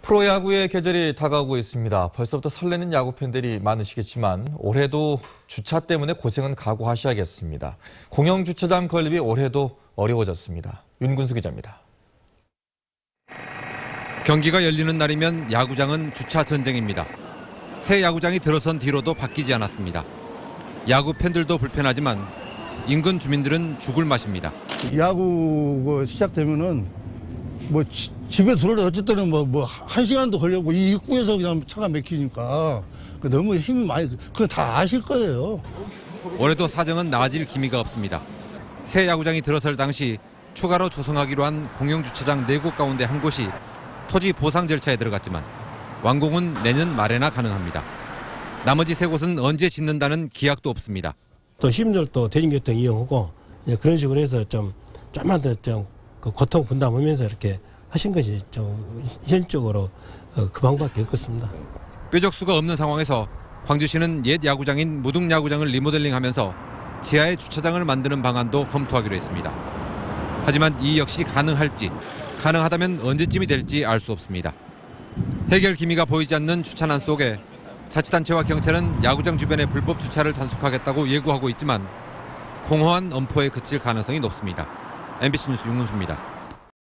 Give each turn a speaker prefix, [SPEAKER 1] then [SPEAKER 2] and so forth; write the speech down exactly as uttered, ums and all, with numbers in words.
[SPEAKER 1] 프로야구의 계절이 다가오고 있습니다. 벌써부터 설레는 야구 팬들이 많으시겠지만 올해도 주차 때문에 고생은 각오하셔야겠습니다. 공영 주차장 건립이 올해도 어려워졌습니다. 윤군수 기자입니다.
[SPEAKER 2] 경기가 열리는 날이면 야구장은 주차 전쟁입니다. 새 야구장이 들어선 뒤로도 바뀌지 않았습니다. 야구 팬들도 불편하지만 인근 주민들은 죽을 맛입니다.
[SPEAKER 3] 야구가 시작되면은 뭐 지, 집에 들어올 어쨌든 뭐 뭐 한 시간도 걸려고 이 입구에서 그냥 차가 막히니까 너무 힘이 많이 그거 다 아실 거예요.
[SPEAKER 2] 올해도 사정은 나아질 기미가 없습니다. 새 야구장이 들어설 당시 추가로 조성하기로 한 공영 주차장 네 곳 가운데 한 곳이 토지 보상 절차에 들어갔지만 완공은 내년 말에나 가능합니다. 나머지 세 곳은 언제 짓는다는 기약도 없습니다.
[SPEAKER 4] 또 시민들도 대중교통 이용하고 그런 식으로 해서 좀 좀만 더 좀 그 고통 분담하면서 이렇게 하신 것이 좀 현실적으로 그 방법밖에 없겠습니다.
[SPEAKER 2] 뾰족수가 없는 상황에서 광주시는 옛 야구장인 무등야구장을 리모델링하면서 지하에 주차장을 만드는 방안도 검토하기로 했습니다. 하지만 이 역시 가능할지, 가능하다면 언제쯤이 될지 알 수 없습니다. 해결 기미가 보이지 않는 주차난 속에 자치단체와 경찰은 야구장 주변의 불법 주차를 단속하겠다고 예고하고 있지만 공허한 엄포에 그칠 가능성이 높습니다. 엠비씨 뉴스 윤군수입니다.